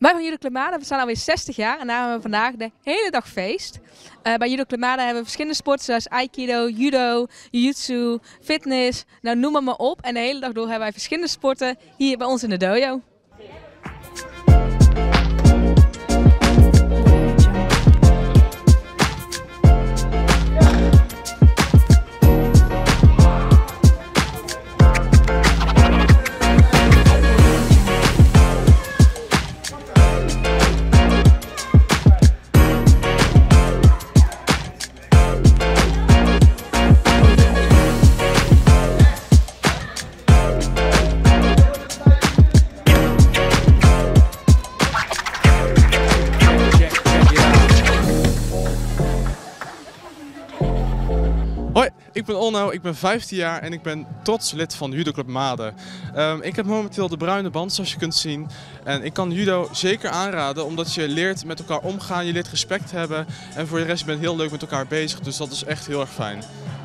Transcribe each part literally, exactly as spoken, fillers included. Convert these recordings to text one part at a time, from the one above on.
Wij van Judo Club Maden, we staan alweer zestig jaar en daar hebben we vandaag de hele dag feest. Uh, bij Judo Club Maden hebben we verschillende sporten zoals aikido, judo, jiu-jitsu, fitness, nou noem maar, maar op. En de hele dag door hebben wij verschillende sporten hier bij ons in de dojo. Hoi, ik ben Onno, ik ben vijftien jaar en ik ben trots lid van Judo Club Maden. Um, ik heb momenteel de bruine band zoals je kunt zien. En ik kan judo zeker aanraden omdat je leert met elkaar omgaan, je leert respect hebben. En voor de rest ben je heel leuk met elkaar bezig, dus dat is echt heel erg fijn.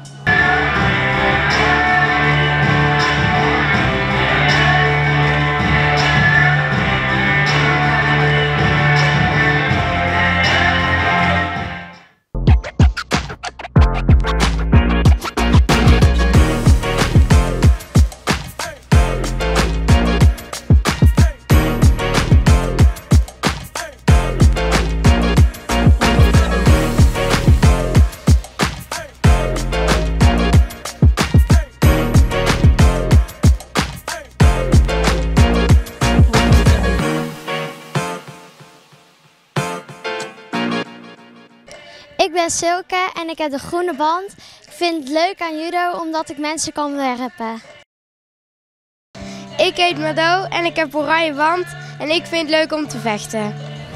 Ik ben Silke en ik heb de groene band. Ik vind het leuk aan judo omdat ik mensen kan werpen. Ik heet Mado en ik heb oranje band en ik vind het leuk om te vechten.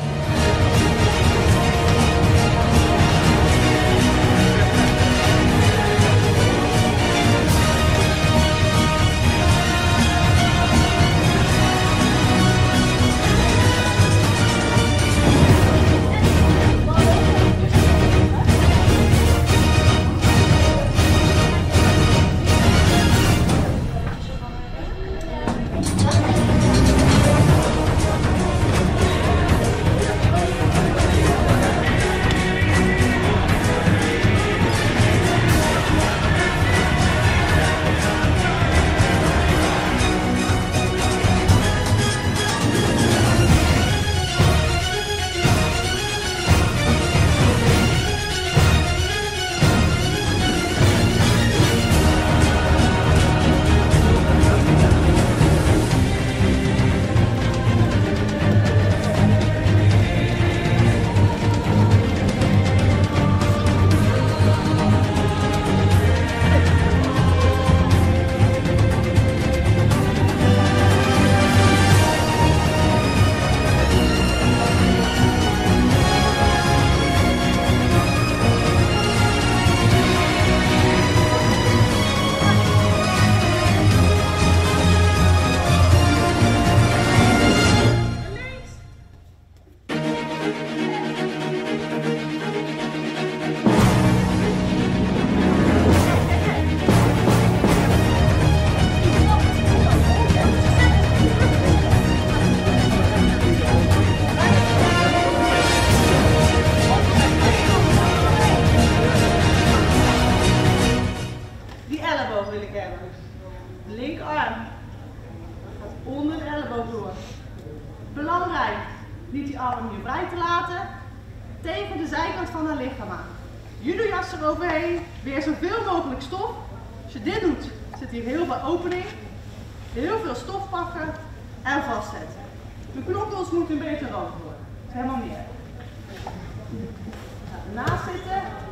Wil ik hebben. De linkerarm gaat onder de elleboog door. Belangrijk, niet die arm hier vrij te laten. Tegen de zijkant van haar lichaam aan. Judojas eroverheen, weer zoveel mogelijk stof. Als je dit doet, zit hier heel veel opening. Heel veel stof pakken en vastzetten. De knokkels moeten een beetje rood worden. Dat is helemaal niet erg. Ga ernaast zitten.